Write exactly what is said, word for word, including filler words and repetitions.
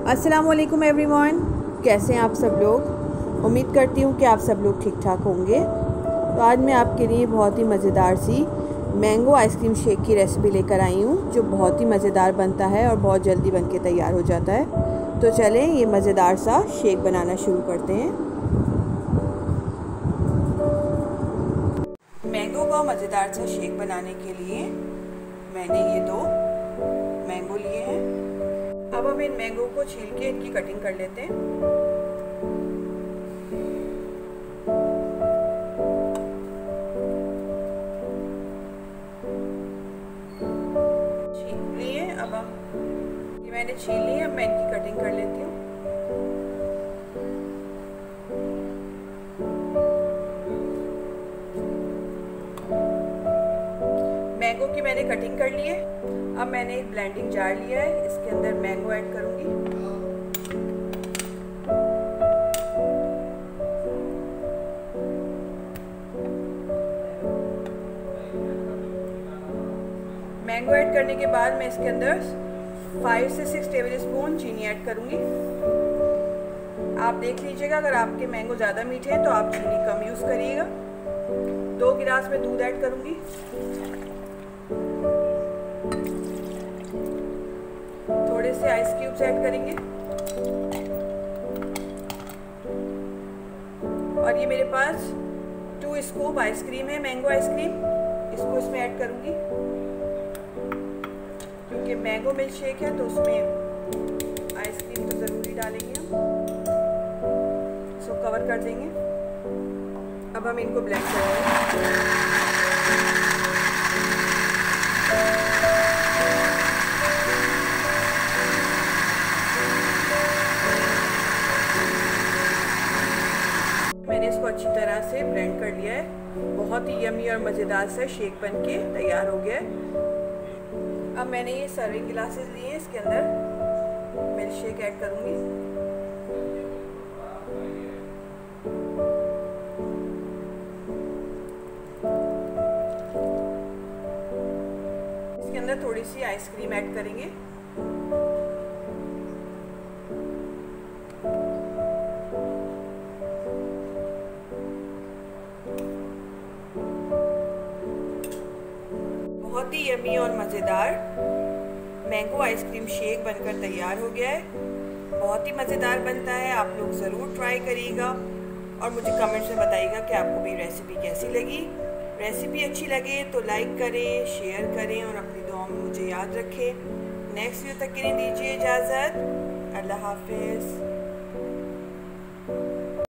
अस्सलाम वालेकुम एवरीवन, कैसे हैं आप सब लोग। उम्मीद करती हूँ कि आप सब लोग ठीक ठाक होंगे। तो आज मैं आपके लिए बहुत ही मज़ेदार सी मैंगो आइसक्रीम शेक की रेसिपी लेकर आई हूँ, जो बहुत ही मज़ेदार बनता है और बहुत जल्दी बन के तैयार हो जाता है। तो चलें ये मज़ेदार सा शेक बनाना शुरू करते हैं। मैंगो का मज़ेदार सा शेक बनाने के लिए मैंने ये दो मैंगो लिए हैं। अब हम इन मैंगो को छील के इनकी कटिंग कर लेते हैं। छील लिए, अब हम ये मैंने छील ली है, अब मैं इनकी कटिंग कर लेती हूँ। मैंगो की मैंने कटिंग कर ली है। अब मैंने एक ब्लेंडिंग जार लिया है, इसके अंदर मैंगो ऐड करूंगी। मैंगो ऐड करने के बाद मैं इसके अंदर फाइव से सिक्स टेबल स्पून चीनी ऐड करूंगी। आप देख लीजिएगा, अगर आपके मैंगो ज़्यादा मीठे हैं तो आप चीनी कम यूज़ करिएगा। दो गिलास में दूध ऐड करूंगी। थोड़े से आइस क्यूब्स ऐड करेंगे और ये मेरे पास टू स्कूप आइसक्रीम है, मैंगो आइसक्रीम, इसको इसमें ऐड करूंगी। क्योंकि मैंगो मिल्क शेक है तो उसमें आइसक्रीम तो ज़रूरी डालेंगे हम। इसको कवर कर देंगे। अब हम इनको ब्लेंड करेंगे। मैंने इसको अच्छी तरह से ब्लेंड कर लिया है। बहुत ही यमी और मज़ेदार सा शेक बन के तैयार हो गया है। अब मैंने ये सर्विंग गिलासेस लिए हैं, इसके अंदर मिल्क शेक ऐड करूँगी। इसके अंदर थोड़ी सी आइसक्रीम ऐड करेंगे। बहुत ही यमी और मज़ेदार मैंगो आइसक्रीम शेक बनकर तैयार हो गया है। बहुत ही मज़ेदार बनता है, आप लोग ज़रूर ट्राई करिएगा और मुझे कमेंट्स में बताइएगा कि आपको मेरी रेसिपी कैसी लगी। रेसिपी अच्छी लगे तो लाइक करें, शेयर करें और अपनी दुआ में मुझे याद रखें। नेक्स्ट वीडियो तक के लिए दीजिए इजाज़त। अल्लाह हाफिज़।